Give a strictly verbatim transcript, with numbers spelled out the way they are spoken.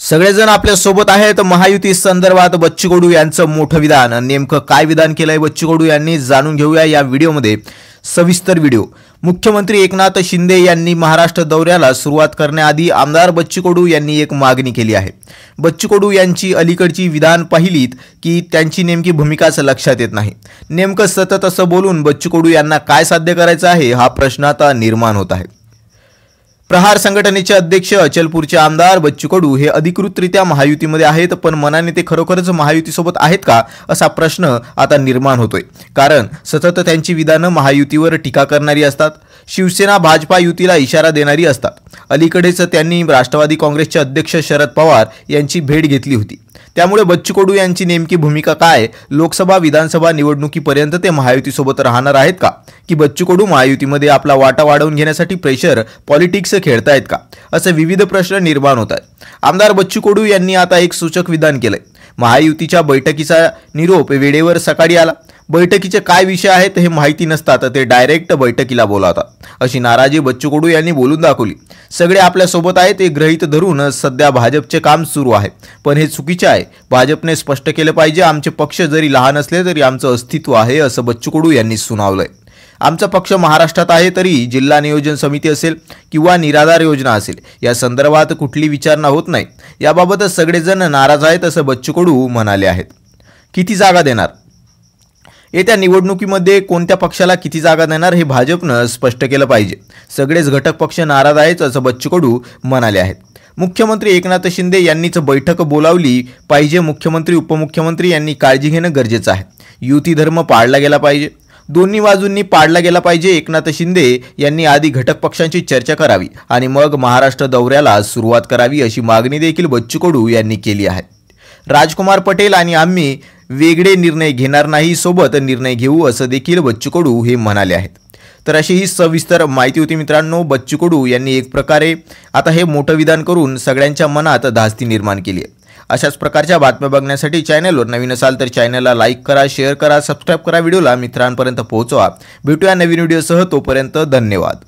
सगळेजण आपल्या सोबत आहेत। महायुती संदर्भात बच्चू कडू यांचं मोठं विधान, नेमकं काय विधान केलंय बच्चू कडू यांनी जाणून घेऊया या व्हिडिओमध्ये। सविस्तर व्हिडिओ। मुख्यमंत्री एकनाथ शिंदे यांनी महाराष्ट्र दौऱ्याला सुरुवात करण्याआधी आमदार बच्चू कडू यांनी एक मागणी केली आहे। बच्चू कडू यांची अलीकडची विधान पाहिलीत की त्यांची नेमकी भूमिकाच लक्षात येत नाही। नेमकं सतत असं बोलून बच्चू कडू यांना काय साध्य करायचं आहे हा प्रश्न आता निर्माण होत आहे। प्रहार संघटनेचे अध्यक्ष अचलपूरचे आमदार बच्चू कडू हे अधिकृतरित्या महायुतीमध्ये आहेत, पण मनाने ते खरोखरच महायुतीसोबत आहेत का असा प्रश्न आता निर्माण होतोय। कारण सतत त्यांची विधानं महायुतीवर टीका करणारी असतात, शिवसेना भाजपा युतीला इशारा देणारी असतात। अलीकडेच त्यांनी राष्ट्रवादी काँग्रेसचे अध्यक्ष शरद पवार यांची भेट घेतली होती। त्यामुळे बच्चू कडू यांची नेमकी भूमिका काय, लोकसभा विधानसभा निवडणुकीपर्यंत ते महायुतीसोबत राहणार आहेत का, की बच्चू कडू महायुतीमध्ये आपला वाटा वाढवून घेण्यासाठी प्रेशर पॉलिटिक्स खेळतायत का, असे विविध प्रश्न निर्माण होत आहेत। आमदार बच्चू कडू यांनी आता एक सूचक विधान केलंय। महायुतीच्या बैठकीचा निरोप वेळेवर सकाळी आला, बैठकीचे काय विषय आहेत हे माहिती नसतात, ते डायरेक्ट बैठकीला बोलावतात, अशी नाराजी बच्चू कडू यांनी बोलून दाखवली। सगळे आपल्या सोबत आहेत हे गृहीत धरून सध्या भाजपचे काम सुरू आहे, पण हे चुकीचे आहे। भाजपने स्पष्ट केलं पाहिजे, आमचे पक्ष जरी लहान असले तरी आमचं अस्तित्व आहे, असं बच्चू कडू यांनी सुनावलंय। आमचा पक्ष महाराष्ट्रात आहे तरी जिल्हा नियोजन समिती असेल किंवा निराधार योजना असेल या संदर्भात कुठली विचारणा होत नाही। याबाबत सगळेजण नाराज आहेत, असं बच्चू कडू म्हणाले आहेत। किती जागा देणार, येत्या निवडणुकीमध्ये कोणत्या पक्षाला किती जागा देणार हे भाजपनं स्पष्ट केलं पाहिजे। सगळेच घटक पक्ष नाराज आहेत, असं बच्चू कडू म्हणाले आहेत। मुख्यमंत्री एकनाथ शिंदे यांनीच बैठक बोलावली पाहिजे। मुख्यमंत्री उपमुख्यमंत्री यांनी काळजी घेणं गरजेचं आहे। युती धर्म पाळला गेला पाहिजे, दोन्ही बाजूंनी पाडला गेला पाहिजे। एकनाथ शिंदे यांनी आधी घटक पक्षांची चर्चा करावी आणि मग महाराष्ट्र दौऱ्याला सुरुवात करावी, अशी मागणी देखील बच्चू कडू यांनी केली आहे। राजकुमार पटेल आणि आम्ही वेगळे निर्णय घेणार नाही, सोबत निर्णय घेऊ, असं देखील बच्चू कडू हे म्हणाले आहेत। तर अशी ही सविस्तर माहिती होती मित्रांनो। बच्चू कडू यांनी एक प्रकारे आता हे मोठं विधान करून सगळ्यांच्या मनात धास्ती निर्माण केली आहे। अशाच प्रकारच्या बातम्या बघण्यासाठी चॅनलवर नवीन असाल तर चॅनलला लाईक करा, शेअर करा, सबस्क्राईब करा, व्हिडिओला मित्रांपर्यंत पोहोचवा। भेटूया नवीन व्हिडिओसह, तोपर्यंत धन्यवाद।